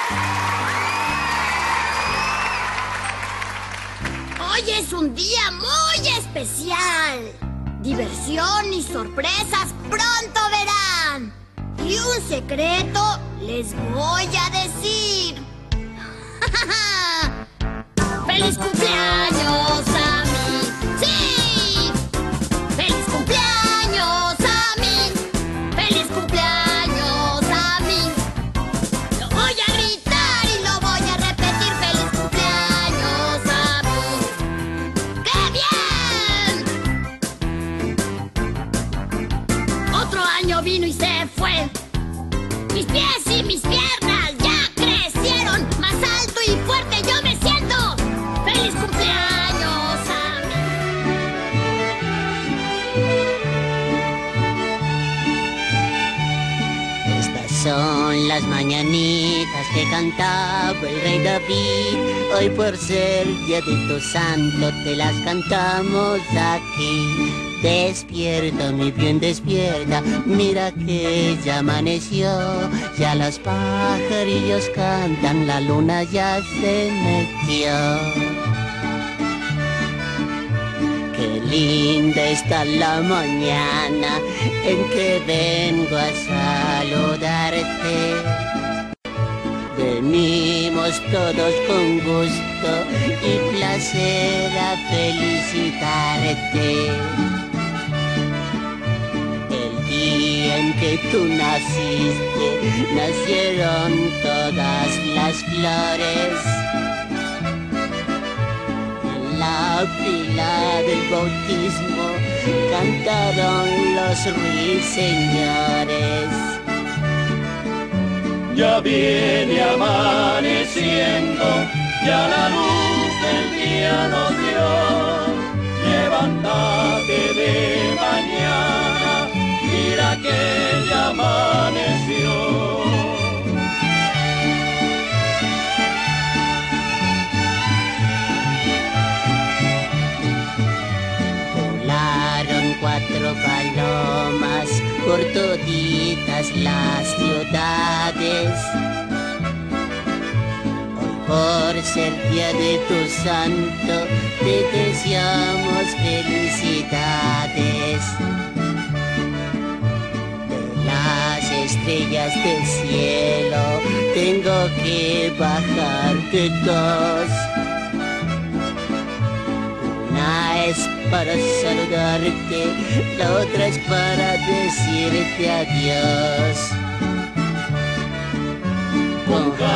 Hoy es un día muy especial. Diversión y sorpresas pronto verán. Y un secreto les voy a decir. ¡Feliz cumpleaños a mí! ¡Sí! ¡Feliz cumpleaños a mí! ¡Feliz cumpleaños a mí! Lo voy a gritar y lo voy a repetir. ¡Feliz cumpleaños a mí! ¡Qué bien! Otro año vino y se fue. Mis pies y mis piernas ya crecieron. Más alto y fuerte yo me siento. ¡Feliz cumpleaños a mí! Estas son las mañanitas que cantaba el rey David. Hoy por ser día de tu santo te las cantamos aquí. Despierta, mi bien, despierta, mira que ya amaneció. Ya los pajarillos cantan, la luna ya se metió. Qué linda está la mañana en que vengo a saludarte. Venimos todos con gusto y placer a felicitarte. El día en que tú naciste, nacieron todas las flores. En la fila del bautismo cantaron los ruiseñores. Ya viene amaneciendo, ya la luz del día nos dio. Levántate de mañana, mira que ya amaneció. Volaron 4 palomas por toditas las ciudades. Hoy por ser día de tu santo te deseamos felicidades. De las estrellas del cielo tengo que bajarte 2. Una es para saludarte, la otra es para decirte adiós. Con